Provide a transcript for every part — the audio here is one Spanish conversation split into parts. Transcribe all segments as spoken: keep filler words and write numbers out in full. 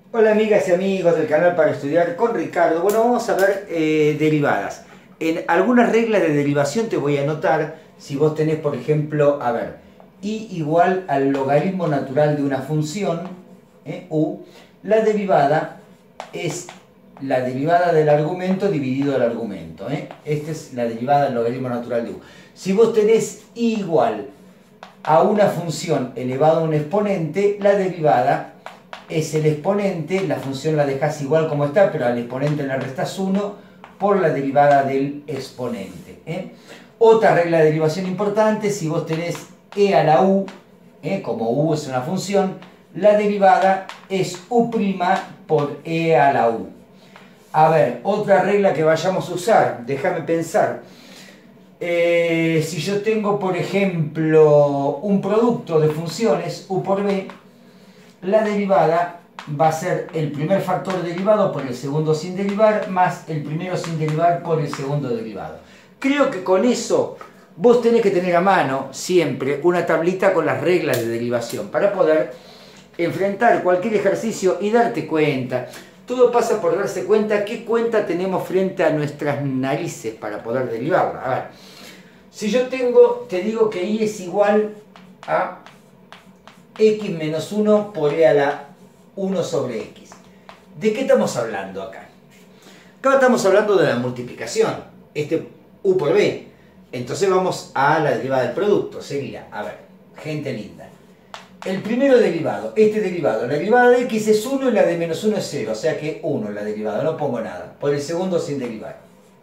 Hola amigas y amigos del canal para estudiar con Ricardo. Bueno, vamos a ver eh, derivadas. En algunas reglas de derivación te voy a anotar, si vos tenés, por ejemplo, a ver, y igual al logaritmo natural de una función, eh, u, la derivada es la derivada del argumento dividido el argumento. Eh. Esta es la derivada del logaritmo natural de u. Si vos tenés y igual a una función elevado a un exponente, la derivada es el exponente, la función la dejas igual como está, pero al exponente le restas uno por la derivada del exponente. ¿eh? Otra regla de derivación importante, si vos tenés e a la u, ¿eh? como u es una función, la derivada es u' por e a la u. A ver, otra regla que vayamos a usar, déjame pensar. Eh, si yo tengo, por ejemplo, un producto de funciones, u por b, la derivada va a ser el primer factor derivado por el segundo sin derivar, más el primero sin derivar por el segundo derivado. Creo que con eso vos tenés que tener a mano siempre una tablita con las reglas de derivación para poder enfrentar cualquier ejercicio y darte cuenta. Todo pasa por darse cuenta qué cuenta tenemos frente a nuestras narices para poder derivarla. A ver, si yo tengo, te digo que y es igual a x menos uno por e a la uno sobre x. ¿De qué estamos hablando acá? Acá estamos hablando de la multiplicación. Este u por b. Entonces vamos a la derivada del producto. Sería, a ver, gente linda. El primero derivado, este derivado, la derivada de x es uno y la de menos uno es cero. O sea que uno la derivada, no pongo nada. Por el segundo sin derivar.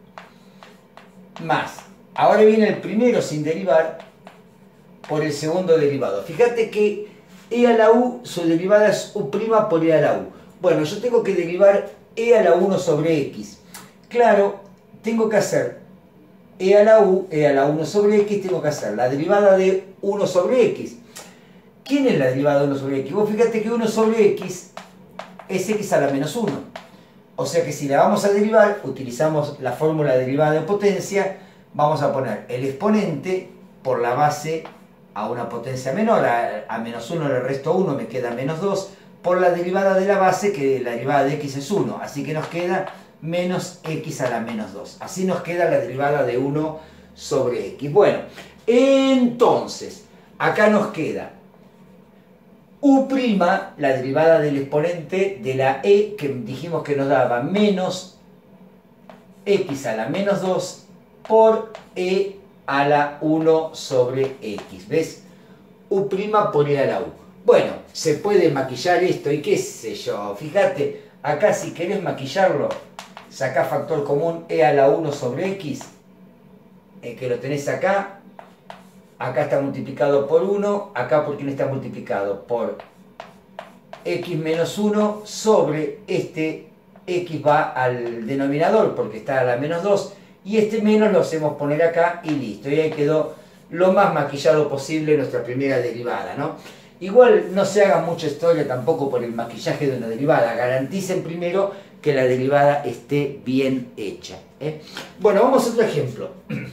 Más, ahora viene el primero sin derivar por el segundo derivado. Fíjate que e a la u, su derivada es u' por e a la u. Bueno, yo tengo que derivar e a la uno sobre x. Claro, tengo que hacer e a la u, e a la uno sobre x, tengo que hacer la derivada de uno sobre x. ¿Quién es la derivada de uno sobre x? Vos fíjate que uno sobre x es x a la menos uno. O sea que si la vamos a derivar, utilizamos la fórmula de derivada de potencia, vamos a poner el exponente por la base a una potencia menor, a, a menos uno le resto uno, me queda menos dos, por la derivada de la base, que la derivada de x es uno, así que nos queda menos x a la menos dos. Así nos queda la derivada de uno sobre x. Bueno, entonces, acá nos queda u', la derivada del exponente de la e, que dijimos que nos daba menos x a la menos dos por e a la uno sobre x. ¿Ves? U' por e a la u. Bueno, se puede maquillar esto y qué sé yo. Fíjate, acá si querés maquillarlo, sacá factor común e a la uno sobre x, eh, que lo tenés acá. Acá está multiplicado por uno, acá por quién está multiplicado por x menos uno sobre este x va al denominador porque está a la menos dos. Y este menos lo hacemos poner acá y listo. Y ahí quedó lo más maquillado posible nuestra primera derivada, ¿no? Igual no se haga mucha historia tampoco por el maquillaje de una derivada. Garanticen primero que la derivada esté bien hecha. ¿eh? Bueno, vamos a otro ejemplo.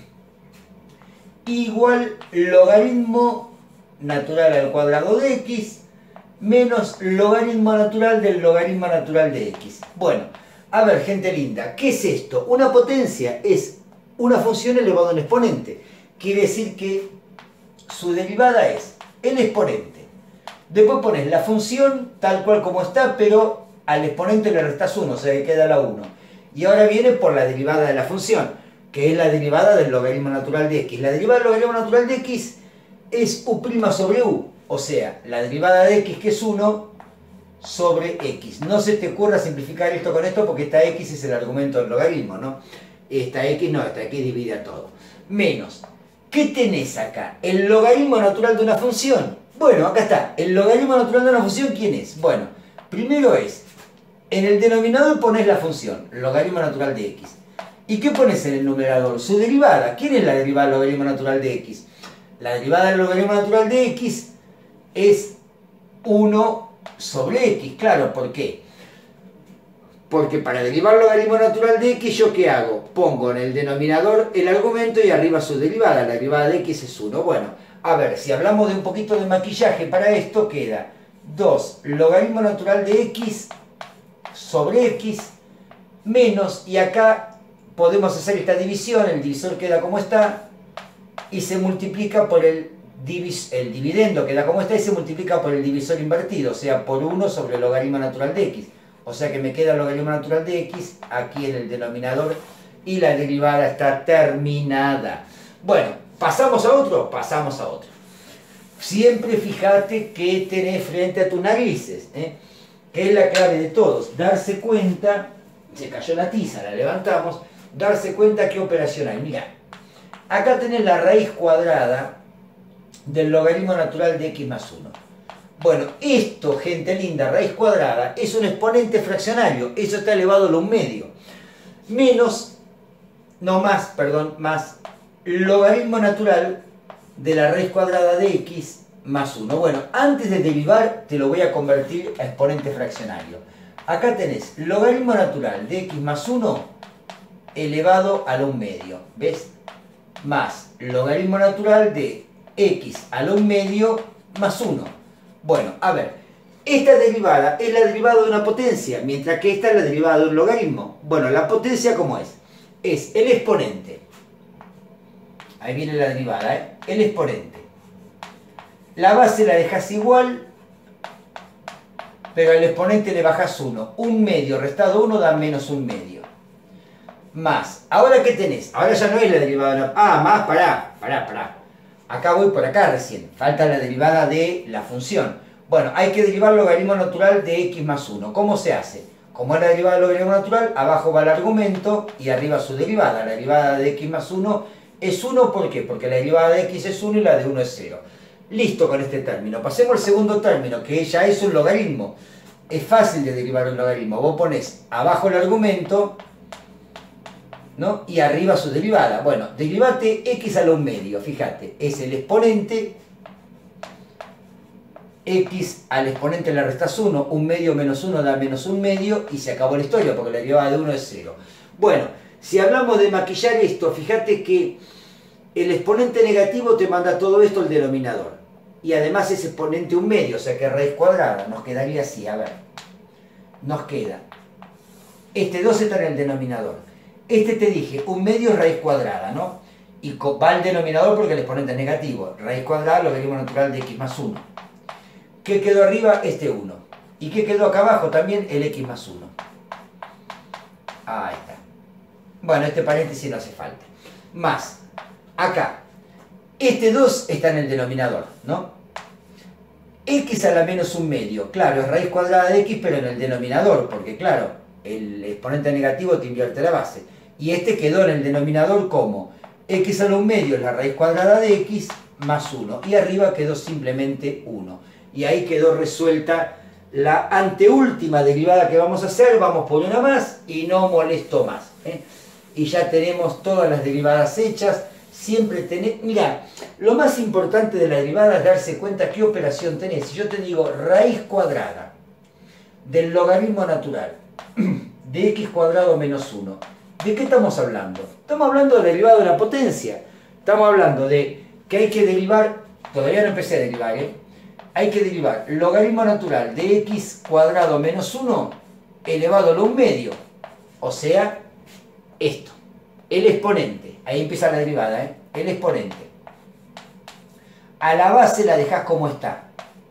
Igual logaritmo natural al cuadrado de x menos logaritmo natural del logaritmo natural de x. Bueno. A ver, gente linda, ¿qué es esto? Una potencia es una función elevada a un exponente. Quiere decir que su derivada es el exponente. Después pones la función tal cual como está, pero al exponente le restas uno, o sea que queda la uno. Y ahora viene por la derivada de la función, que es la derivada del logaritmo natural de x. La derivada del logaritmo natural de x es u' sobre u, o sea, la derivada de x, que es uno, sobre x. No se te ocurra simplificar esto con esto porque esta x es el argumento del logaritmo, ¿no? Esta x no, esta x divide a todo. Menos, ¿qué tenés acá? El logaritmo natural de una función. Bueno, acá está. El logaritmo natural de una función, ¿quién es? Bueno, primero es, en el denominador pones la función, logaritmo natural de x. ¿Y qué pones en el numerador? Su derivada. ¿Quién es la derivada del logaritmo natural de x? La derivada del logaritmo natural de x es uno sobre x, claro, ¿por qué? Porque para derivar logaritmo natural de x, ¿yo qué hago? Pongo en el denominador el argumento y arriba su derivada, la derivada de x es uno. Bueno, a ver, si hablamos de un poquito de maquillaje para esto, queda dos logaritmo natural de x sobre X menos, y acá podemos hacer esta división, el divisor queda como está, y se multiplica por el, divis el dividendo queda como está y se multiplica por el divisor invertido, o sea, por uno sobre el logaritmo natural de X. O sea que me queda el logaritmo natural de X aquí en el denominador y la derivada está terminada. Bueno, ¿pasamos a otro? Pasamos a otro. Siempre fíjate que tenés frente a tus narices, ¿eh? Que es la clave de todos. Darse cuenta, se cayó la tiza, la levantamos, darse cuenta qué operación hay. Mira, acá tenés la raíz cuadrada del logaritmo natural de X más uno. Bueno, esto, gente linda, raíz cuadrada, es un exponente fraccionario, eso está elevado a un medio. Menos, no más, perdón, más logaritmo natural de la raíz cuadrada de X más uno. Bueno, antes de derivar te lo voy a convertir a exponente fraccionario. Acá tenés logaritmo natural de X más uno elevado a un medio, ¿ves? Más logaritmo natural de X a un medio más uno. Bueno, a ver, esta derivada es la derivada de una potencia, mientras que esta es la derivada de un logaritmo. Bueno, la potencia, ¿cómo es? Es el exponente. Ahí viene la derivada, ¿eh? El exponente. La base la dejas igual, pero al exponente le bajas uno. Un medio restado uno da menos un medio. Más, ¿ahora qué tenés? Ahora ya no es la derivada de una... Ah, más, pará, pará, pará. Acá voy por acá recién. Falta la derivada de la función. Bueno, hay que derivar el logaritmo natural de X más uno. ¿Cómo se hace? Como es la derivada del logaritmo natural, abajo va el argumento y arriba su derivada. La derivada de X más uno es uno, ¿por qué? Porque la derivada de X es uno y la de uno es cero. Listo con este término. Pasemos al segundo término, que ya es un logaritmo. Es fácil de derivar un logaritmo. Vos ponés abajo el argumento, ¿no? Y arriba su derivada. Bueno, derivate X a la un medio, fíjate, es el exponente, X al exponente le restas uno, un medio menos uno da menos un medio, y se acabó la historia, porque la derivada de uno es cero. Bueno, si hablamos de maquillar esto, fíjate que el exponente negativo te manda todo esto al denominador, y además es exponente un medio, o sea que raíz cuadrada, nos quedaría así, a ver, nos queda, este dos está en el denominador. Este te dije, un medio es raíz cuadrada, ¿no? Y va al denominador porque el exponente es negativo. Raíz cuadrada, logaritmo natural de X más uno. ¿Qué quedó arriba? Este uno. ¿Y qué quedó acá abajo? También el X más uno. Ahí está. Bueno, este paréntesis no hace falta. Más, acá, este dos está en el denominador, ¿no? X a la menos un medio. Claro, es raíz cuadrada de X, pero en el denominador, porque claro, el exponente negativo te invierte la base. Y este quedó en el denominador como X a la un medio es la raíz cuadrada de X más uno. Y arriba quedó simplemente uno. Y ahí quedó resuelta la anteúltima derivada que vamos a hacer. Vamos por una más y no molesto más, ¿eh? Y ya tenemos todas las derivadas hechas. Siempre tenés... Mirá, lo más importante de la derivada es darse cuenta qué operación tenés. Si yo te digo raíz cuadrada del logaritmo natural de X cuadrado menos uno, ¿de qué estamos hablando? Estamos hablando de derivada de una potencia. Estamos hablando de que hay que derivar, todavía no empecé a derivar, ¿eh? Hay que derivar logaritmo natural de X cuadrado menos uno elevado a un medio. O sea, esto. El exponente. Ahí empieza la derivada, ¿eh? El exponente. A la base la dejás como está.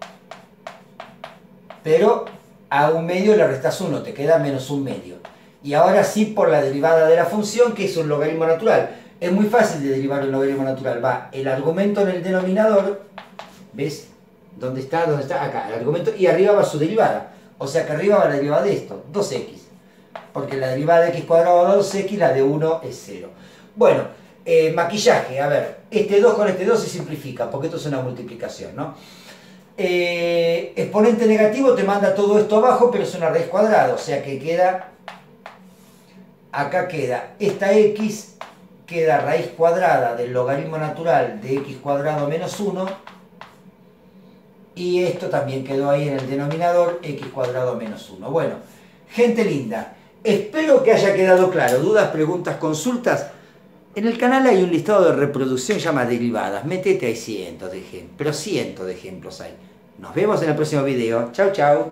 Pero a un medio le restas uno, te queda menos un medio. Y ahora sí por la derivada de la función, que es un logaritmo natural. Es muy fácil de derivar un logaritmo natural. Va el argumento en el denominador, ¿ves? ¿Dónde está? ¿Dónde está? Acá, el argumento, y arriba va su derivada. O sea que arriba va la derivada de esto, dos x. Porque la derivada de x cuadrado de dos x, la de uno es cero. Bueno, eh, maquillaje, a ver, este dos con este dos se simplifica, porque esto es una multiplicación, ¿no? Eh, exponente negativo te manda todo esto abajo, pero es una raíz cuadrada, o sea que queda, acá queda esta x, queda raíz cuadrada del logaritmo natural de x cuadrado menos uno, y esto también quedó ahí en el denominador, x cuadrado menos uno. Bueno, gente linda, espero que haya quedado claro. ¿Dudas, preguntas, consultas? En el canal hay un listado de reproducción que se llama derivadas. Métete, hay cientos de ejemplos, pero cientos de ejemplos hay. Nos vemos en el próximo video. Chau, chau.